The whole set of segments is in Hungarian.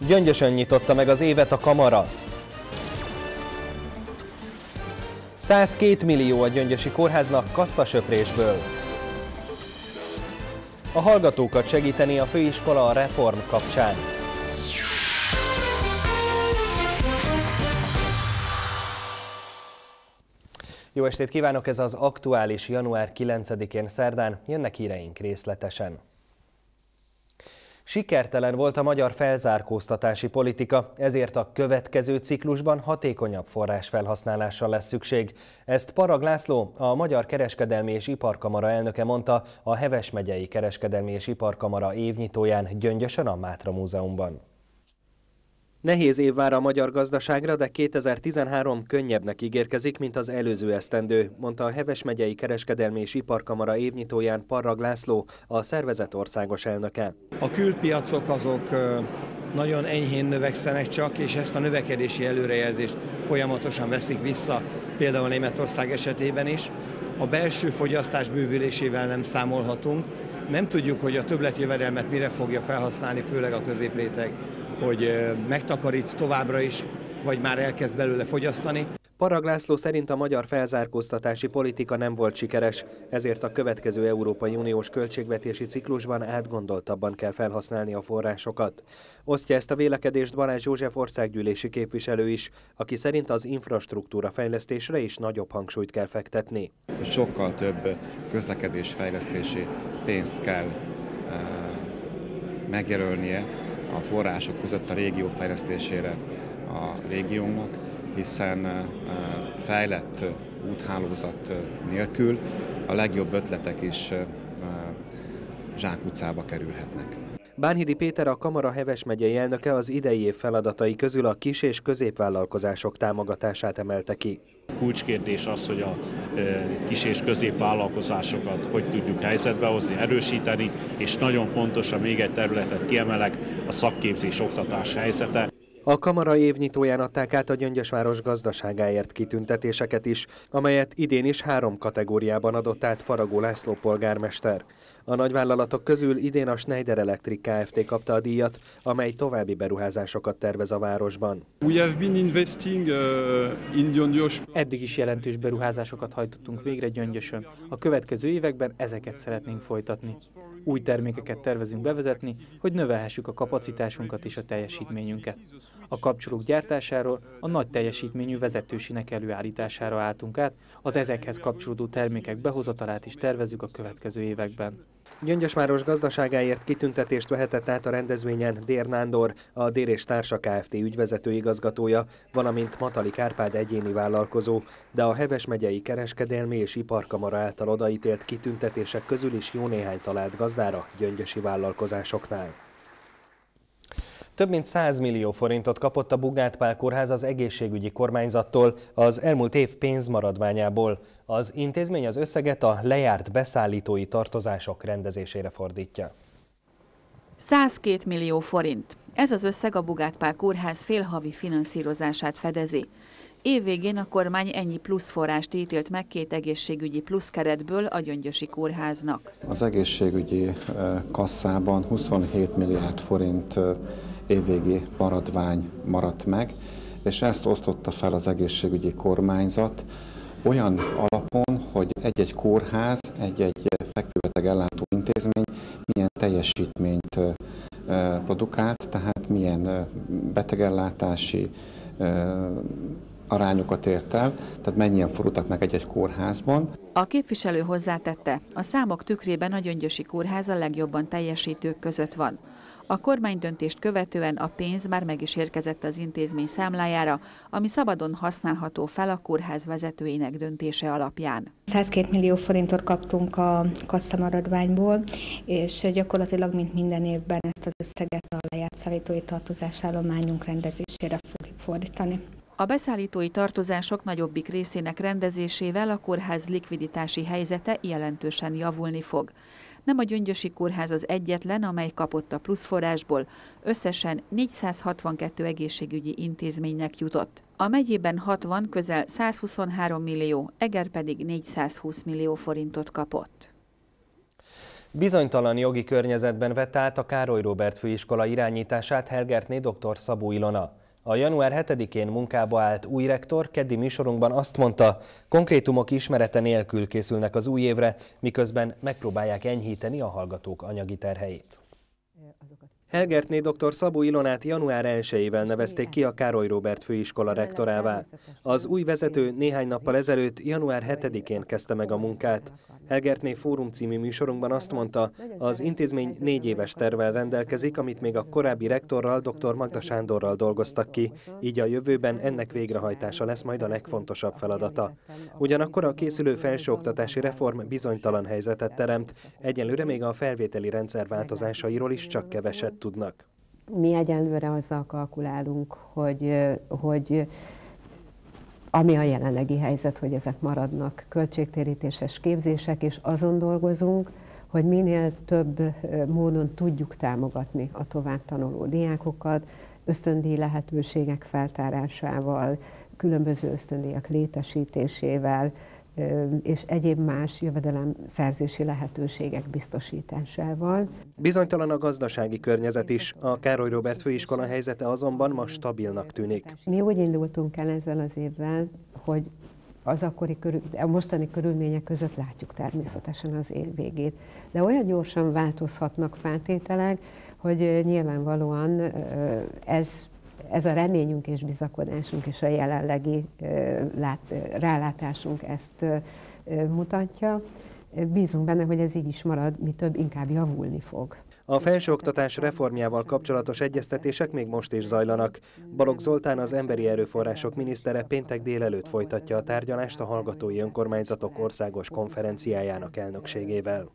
Gyöngyösön nyitotta meg az évet a kamara. 102 millió a Gyöngyösi Kórháznak kasszasöprésből. A hallgatókat segíteni a főiskola a reform kapcsán. Jó estét kívánok, ez az aktuális január 9-én szerdán, jönnek híreink részletesen. Sikertelen volt a magyar felzárkóztatási politika, ezért a következő ciklusban hatékonyabb forrásfelhasználásra lesz szükség. Ezt Parag László, a Magyar Kereskedelmi és Iparkamara elnöke mondta a Heves megyei Kereskedelmi és Iparkamara évnyitóján Gyöngyösön a Mátra Múzeumban. Nehéz év vár a magyar gazdaságra, de 2013 könnyebbnek ígérkezik, mint az előző esztendő, mondta a Heves megyei Kereskedelmi és Iparkamara évnyitóján Parag László, a szervezet országos elnöke. A külpiacok azok nagyon enyhén növekszenek csak, és ezt a növekedési előrejelzést folyamatosan veszik vissza, például Németország esetében is. A belső fogyasztás bővülésével nem számolhatunk. Nem tudjuk, hogy a többletjövedelmet mire fogja felhasználni, főleg a középréteg, hogy megtakarít továbbra is, vagy már elkezd belőle fogyasztani. Parag László szerint a magyar felzárkóztatási politika nem volt sikeres, ezért a következő Európai Uniós költségvetési ciklusban átgondoltabban kell felhasználni a forrásokat. Osztja ezt a vélekedést Balázs József országgyűlési képviselő is, aki szerint az infrastruktúra fejlesztésre is nagyobb hangsúlyt kell fektetni. Sokkal több közlekedésfejlesztési pénzt kell megjelölnie a források között a régió fejlesztésére a régiónak, hiszen fejlett úthálózat nélkül a legjobb ötletek is zsákutcába kerülhetnek. Bánhidi Péter, a Kamara Heves megyei elnöke az idei év feladatai közül a kis- és középvállalkozások támogatását emelte ki. Kulcskérdés az, hogy a kis- és középvállalkozásokat hogy tudjuk helyzetbe hozni, erősíteni, és nagyon fontos, ha még egy területet kiemelek, a szakképzés-oktatás helyzete. A kamara évnyitóján adták át a Gyöngyösváros gazdaságáért kitüntetéseket is, amelyet idén is 3 kategóriában adott át Faragó László polgármester. A nagyvállalatok közül idén a Schneider Electric Kft. Kapta a díjat, amely további beruházásokat tervez a városban. Eddig is jelentős beruházásokat hajtottunk végre Gyöngyösön. A következő években ezeket szeretnénk folytatni. Új termékeket tervezünk bevezetni, hogy növelhessük a kapacitásunkat és a teljesítményünket. A kapcsolók gyártásáról a nagy teljesítményű vezetősinek előállítására álltunk át, az ezekhez kapcsolódó termékek behozatalát is tervezzük a következő években. Gyöngyösváros gazdaságáért kitüntetést vehetett át a rendezvényen Dér Nándor, a Dér és Társa Kft. Ügyvezető igazgatója, valamint Matalik Árpád egyéni vállalkozó, de a Heves megyei Kereskedelmi és Iparkamara által odaítélt kitüntetések közül is jó néhány talált gazdára gyöngyösi vállalkozásoknál. Több mint 100 millió forintot kapott a Bugát Pál Kórház az egészségügyi kormányzattól az elmúlt év pénzmaradványából. Az intézmény az összeget a lejárt beszállítói tartozások rendezésére fordítja. 102 millió forint. Ez az összeg a Bugát Pál Kórház félhavi finanszírozását fedezi. Évvégén a kormány ennyi plusz forrást ítélt meg 2 egészségügyi plusz keretből a Gyöngyösi Kórháznak. Az egészségügyi kasszában 27 milliárd forint évvégi maradvány maradt meg, és ezt osztotta fel az egészségügyi kormányzat olyan alapon, hogy egy-egy kórház, egy-egy fekvőbeteg ellátó intézmény milyen teljesítményt produkált, tehát milyen betegellátási arányokat ért el, tehát mennyien fordultak meg egy-egy kórházban. A képviselő hozzátette, a számok tükrében a Gyöngyösi Kórház a legjobban teljesítők között van. A kormánydöntést követően a pénz már meg is érkezett az intézmény számlájára, ami szabadon használható fel a kórház vezetőinek döntése alapján. 102 millió forintot kaptunk a kasszamaradványból, és gyakorlatilag mint minden évben ezt az összeget a lejárt szállítói tartozásállományunk rendezésére fogjuk fordítani. A beszállítói tartozások nagyobbik részének rendezésével a kórház likviditási helyzete jelentősen javulni fog. Nem a Gyöngyösi Kórház az egyetlen, amely kapott a pluszforrásból, összesen 462 egészségügyi intézménynek jutott. A megyében 60 közel 123 millió, Eger pedig 420 millió forintot kapott. Bizonytalan jogi környezetben vette át a Károly Róbert Főiskola irányítását Helgertné dr. Szabó Ilona. A január 7-én munkába állt új rektor keddi műsorunkban azt mondta, konkrétumok ismerete nélkül készülnek az új évre, miközben megpróbálják enyhíteni a hallgatók anyagi terheit. Helgertné dr. Szabó Ilonát január 1-ével nevezték ki a Károly Róbert Főiskola rektorává. Az új vezető néhány nappal ezelőtt, január 7-én kezdte meg a munkát. Helgertné Fórum című műsorunkban azt mondta, az intézmény 4 éves tervvel rendelkezik, amit még a korábbi rektorral, dr. Magda Sándorral dolgoztak ki, így a jövőben ennek végrehajtása lesz majd a legfontosabb feladata. Ugyanakkor a készülő felsőoktatási reform bizonytalan helyzetet teremt, egyelőre még a felvételi rendszer változásairól is csak keveset tudnak. Mi egyelőre azzal kalkulálunk, hogy ami a jelenlegi helyzet, hogy ezek maradnak költségtérítéses képzések, és azon dolgozunk, hogy minél több módon tudjuk támogatni a továbbtanuló diákokat, ösztöndíj lehetőségek feltárásával, különböző ösztöndíjak létesítésével, és egyéb más jövedelemszerzési lehetőségek biztosításával. Bizonytalan a gazdasági környezet is, a Károly Róbert Főiskola helyzete azonban ma stabilnak tűnik. Mi úgy indultunk el ezzel az évvel, hogy a mostani körülmények között látjuk természetesen az év végét, de olyan gyorsan változhatnak feltételek, hogy nyilvánvalóan ez a reményünk és bizakodásunk és a jelenlegi rálátásunk ezt mutatja. Bízunk benne, hogy ez így is marad, mi több, inkább javulni fog. A felsőoktatás reformjával kapcsolatos egyeztetések még most is zajlanak. Balogh Zoltán, az emberi erőforrások minisztere péntek délelőtt folytatja a tárgyalást a Hallgatói Önkormányzatok Országos Konferenciájának elnökségével.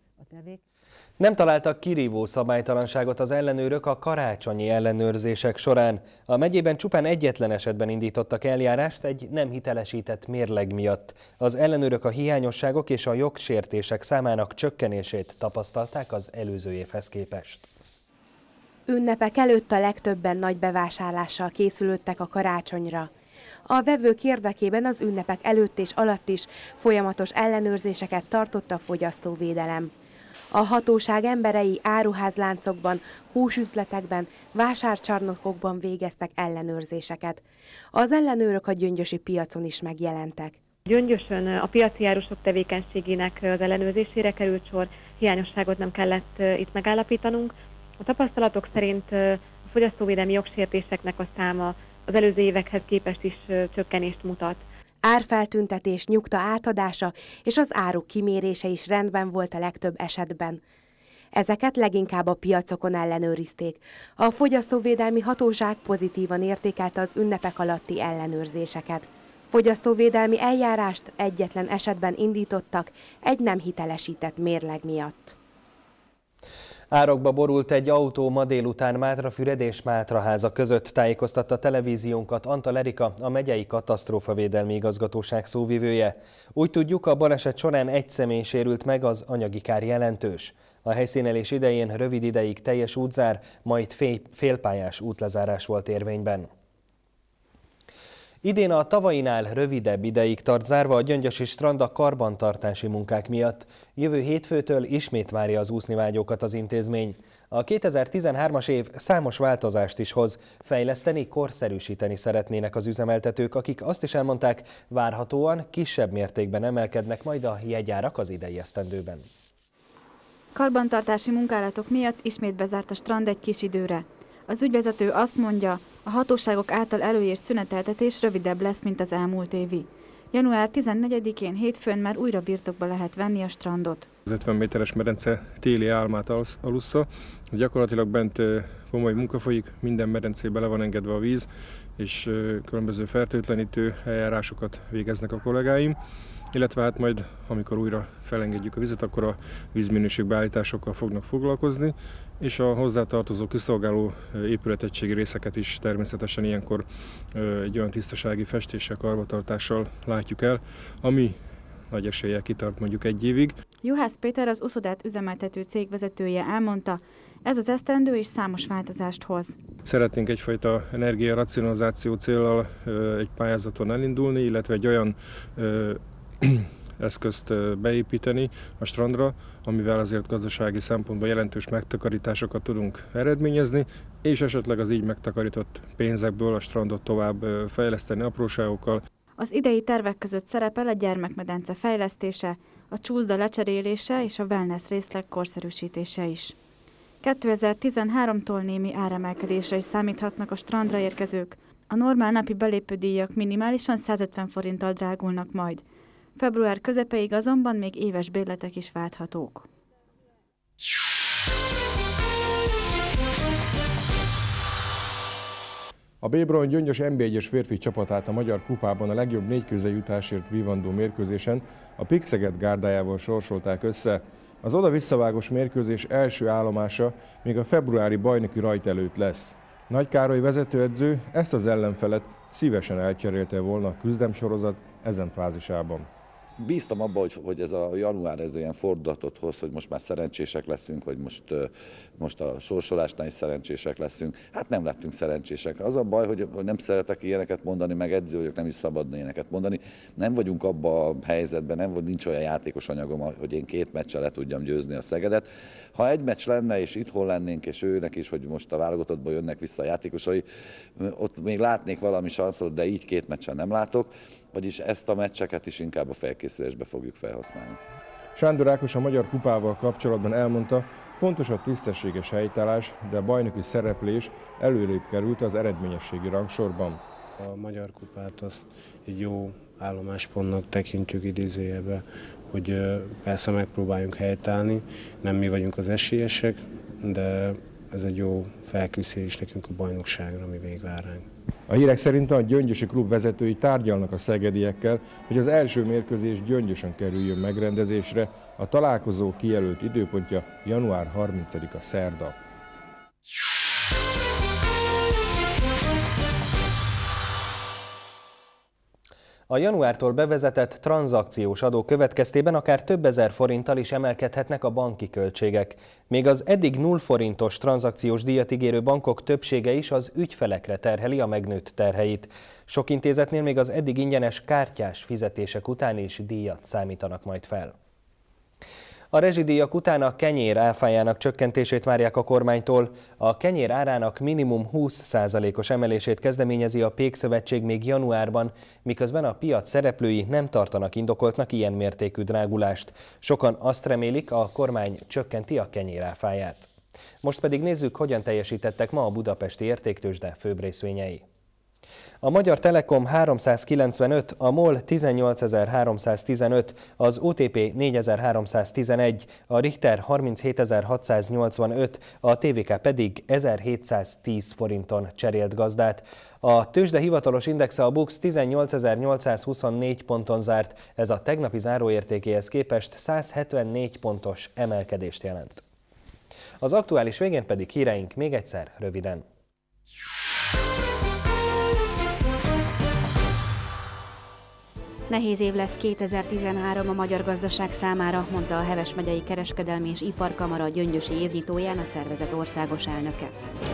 Nem találtak kirívó szabálytalanságot az ellenőrök a karácsonyi ellenőrzések során. A megyében csupán egyetlen esetben indítottak eljárást egy nem hitelesített mérleg miatt. Az ellenőrök a hiányosságok és a jogsértések számának csökkenését tapasztalták az előző évhez képest. Ünnepek előtt a legtöbben nagy bevásárlással készülődtek a karácsonyra. A vevők érdekében az ünnepek előtt és alatt is folyamatos ellenőrzéseket tartott a fogyasztóvédelem. A hatóság emberei áruházláncokban, húsüzletekben, vásárcsarnokokban végeztek ellenőrzéseket. Az ellenőrök a gyöngyösi piacon is megjelentek. Gyöngyösön a piaci árusok tevékenységének az ellenőrzésére került sor, hiányosságot nem kellett itt megállapítanunk. A tapasztalatok szerint a fogyasztóvédelmi jogsértéseknek a száma az előző évekhez képest is csökkenést mutat. Árfeltüntetés, nyugta átadása és az áruk kimérése is rendben volt a legtöbb esetben. Ezeket leginkább a piacokon ellenőrizték. A Fogyasztóvédelmi Hatóság pozitívan értékelte az ünnepek alatti ellenőrzéseket. Fogyasztóvédelmi eljárást egyetlen esetben indítottak egy nem hitelesített mérleg miatt. Árokba borult egy autó ma délután Mátrafüred és Mátraháza között, tájékoztatta televíziónkat Antal Erika, a megyei katasztrófavédelmi igazgatóság szóvivője. Úgy tudjuk, a baleset során egy személy sérült meg, az anyagi kár jelentős. A helyszínelés idején rövid ideig teljes útzár, majd félpályás útlezárás volt érvényben. Idén a tavainál rövidebb ideig tart zárva a Gyöngyösi strand a karbantartási munkák miatt. Jövő hétfőtől ismét várja az úsznivágyókat az intézmény. A 2013-as év számos változást is hoz. Fejleszteni, korszerűsíteni szeretnének az üzemeltetők, akik azt is elmondták, várhatóan kisebb mértékben emelkednek majd a jegyárak az idei esztendőben. Karbantartási munkálatok miatt ismét bezárt a strand egy kis időre. Az ügyvezető azt mondja, a hatóságok által előírt szüneteltetés rövidebb lesz, mint az elmúlt évi. Január 14-én hétfőn már újra birtokba lehet venni a strandot. Az 50 méteres medence téli álmát alussza, gyakorlatilag bent komoly munka folyik, minden medencébe le van engedve a víz, és különböző fertőtlenítő eljárásokat végeznek a kollégáim. Illetve hát majd, amikor újra felengedjük a vizet, akkor a vízminőségbeállításokkal fognak foglalkozni, és a hozzátartozó kiszolgáló épületegységi részeket is természetesen ilyenkor egy olyan tisztasági festéssel, karbantartással látjuk el, ami nagy eséllyel kitart mondjuk egy évig. Juhász Péter, az uszodát üzemeltető cég vezetője elmondta, ez az esztendő is számos változást hoz. Szeretnénk egyfajta energiaracionalizáció céllal egy pályázaton elindulni, illetve egy olyan eszközt beépíteni a strandra, amivel azért gazdasági szempontból jelentős megtakarításokat tudunk eredményezni, és esetleg az így megtakarított pénzekből a strandot tovább fejleszteni apróságokkal. Az idei tervek között szerepel a gyermekmedence fejlesztése, a csúszda lecserélése és a wellness részleg korszerűsítése is. 2013-tól némi áremelkedésre is számíthatnak a strandra érkezők. A normál napi belépődíjak minimálisan 150 forinttal drágulnak majd. Február közepéig azonban még éves bérletek is válthatók. A B-Bron Gyöngyös NB1-es férfi csapatát a Magyar Kupában a legjobb 4 jutásért vívandó mérkőzésen a Pixeget gárdájával sorsolták össze. Az oda-visszavágós mérkőzés első állomása még a februári bajnoki rajt előtt lesz. Nagy Károly vezetőedző ezt az ellenfelet szívesen elcserélte volna a küzdemsorozat ezen fázisában. Bíztam abban, hogy ez a január ez ilyen fordulatot hoz, hogy most már szerencsések leszünk, hogy most a sorsolásnál is szerencsések leszünk. Hát nem lettünk szerencsések. Az a baj, hogy nem szeretek ilyeneket mondani, meg edző vagyok, nem is szabadna ilyeneket mondani. Nem vagyunk abban a helyzetben, nincs olyan játékos anyagom, hogy én 2 meccsel le tudjam győzni a Szegedet. Ha egy meccs lenne, és itthon lennénk, és őnek is, hogy most a válogatottból jönnek vissza a játékosai, ott még látnék valami sanszot, de így 2 meccsen nem látok. Vagyis ezt a meccseket is inkább a felkészülésbe fogjuk felhasználni. Sándor Ákos a Magyar Kupával kapcsolatban elmondta, fontos a tisztességes helytállás, de a bajnoki szereplés előrébb került az eredményességi rangsorban. A Magyar Kupát azt egy jó állomáspontnak tekintjük idézőjelbe, hogy persze megpróbáljunk helytállni, nem mi vagyunk az esélyesek, de ez egy jó felkészülés nekünk a bajnokságra, ami még vár ránk. A hírek szerint a gyöngyösi klub vezetői tárgyalnak a szegediekkel, hogy az első mérkőzés Gyöngyösön kerüljön megrendezésre. A találkozó kijelölt időpontja január 30-a szerda. A januártól bevezetett tranzakciós adó következtében akár több ezer forinttal is emelkedhetnek a banki költségek. Még az eddig 0 forintos tranzakciós díjat ígérő bankok többsége is az ügyfelekre terheli a megnőtt terheit. Sok intézetnél még az eddig ingyenes kártyás fizetések után is díjat számítanak majd fel. A rezsidíjak után a kenyér áfájának csökkentését várják a kormánytól. A kenyér árának minimum 20%-os emelését kezdeményezi a Pékszövetség még januárban, miközben a piac szereplői nem tartanak indokoltnak ilyen mértékű drágulást. Sokan azt remélik, a kormány csökkenti a kenyér áfáját. Most pedig nézzük, hogyan teljesítettek ma a budapesti értéktőzsde főbb részvényei. A Magyar Telekom 395, a MOL 18.315, az OTP 4.311, a Richter 37.685, a TVK pedig 1.710 forinton cserélt gazdát. A tőzsde hivatalos indexe, a BUX 18.824 ponton zárt, ez a tegnapi záróértékéhez képest 174 pontos emelkedést jelent. Az aktuális végén pedig híreink még egyszer röviden. Nehéz év lesz 2013 a magyar gazdaság számára, mondta a Heves megyei Kereskedelmi és Iparkamara gyöngyösi évnyitóján a szervezet országos elnöke.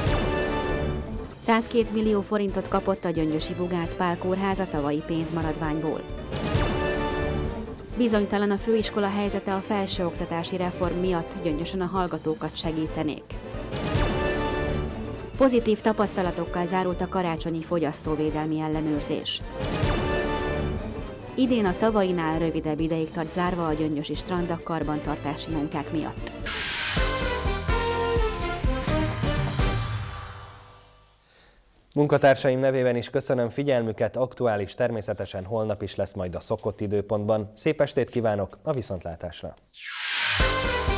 102 millió forintot kapott a gyöngyösi Bugát Pál kórház a tavalyi pénzmaradványból. Bizonytalan a főiskola helyzete a felsőoktatási reform miatt, Gyöngyösön a hallgatókat segítenék. Pozitív tapasztalatokkal zárult a karácsonyi fogyasztóvédelmi ellenőrzés. Idén a tavainál rövidebb ideig tart zárva a gyöngyösi strand a karbantartási munkák miatt. Munkatársaim nevében is köszönöm figyelmüket, aktuális természetesen holnap is lesz majd a szokott időpontban. Szép estét kívánok, a viszontlátásra!